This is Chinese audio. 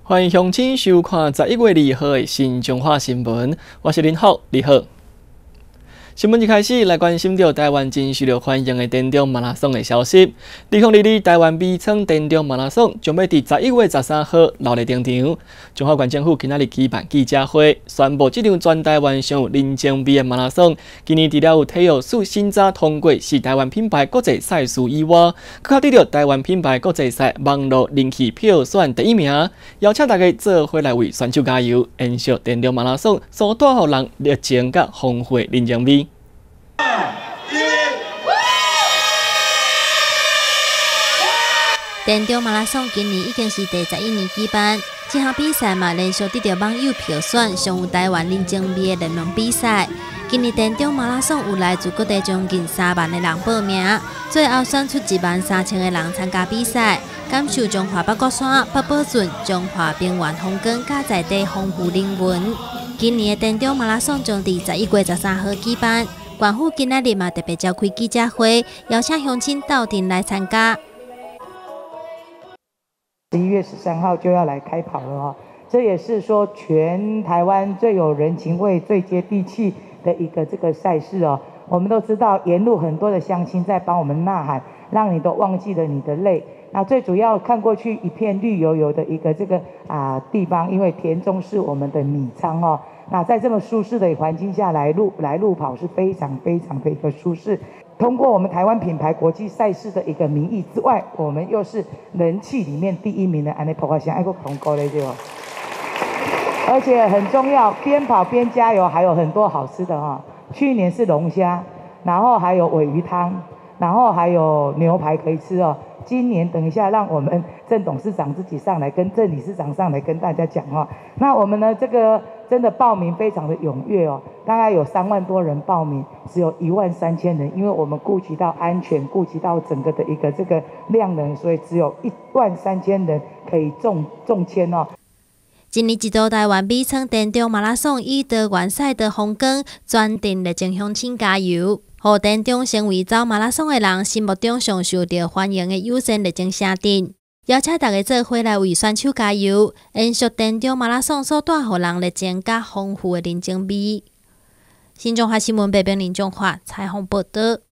欢迎乡亲收看11月2号的新中华新闻，我是林浩，你好。新闻一开始来关心到台湾真受到欢迎的电动马拉松的消息。2022台湾美昌电动马拉松将要伫11月13号热烈登场。中华县政府今仔日举办记者会，宣布这场全台湾上有认证味的马拉松，今年除了有体育署新早通过是台湾品牌国际赛事以外，更得到台湾品牌国际赛网络人气票选第1名。邀请大家做伙来为选手加油，延续电动马拉松所带予人热情甲丰富的认证味。 电动马拉松今年已经是第11年举办，这项比赛嘛连续得到网友票选上有台湾认证味的联盟比赛。今年电动马拉松有来自各地将近3万的人报名，最后选出13000个人参加比赛，感受中华北国山、北宝圳、中华平原风光加在地丰富人文。今年的电动马拉松将伫11月13号举办，县府今仔日嘛特别召开记者会，邀请乡亲到庭来参加。 11月13号就要来开跑了哦，这也是说全台湾最有人情味、最接地气的一个这个赛事哦。我们都知道沿路很多的乡亲在帮我们呐喊，让你都忘记了你的累。那最主要看过去一片绿油油的一个这个地方，因为田中是我们的米仓哦。那在这么舒适的环境下来路跑是非常非常的一个舒适。通过我们台湾品牌国际赛事的一个名义之外，我们又是人气里面第1名的安尼跑像爱国同高嘞，对吧？而且很重要，边跑边加油，还有很多好吃的哈。去年是龙虾，然后还有鲔鱼汤，然后还有牛排可以吃哦。今年等一下让我们郑董事长自己上来跟郑理事长上来跟大家讲哦。那我们呢这个真的报名非常的踊跃哦，大概有3万多人报名，只有13000人，因为我们顾及到安全，顾及到整个的一个这个量能，所以只有13000人可以中签哦。 今年一度台湾美昌电动马拉松以台湾赛的风光，专程热情乡亲加油，互电动成为走马拉松的人心目中上受到欢迎的优先热情城镇。邀请大家做伙来为选手加油，延续电动马拉松所带予人热情甲丰富的人情味。新中华新闻北平林中华采访报道。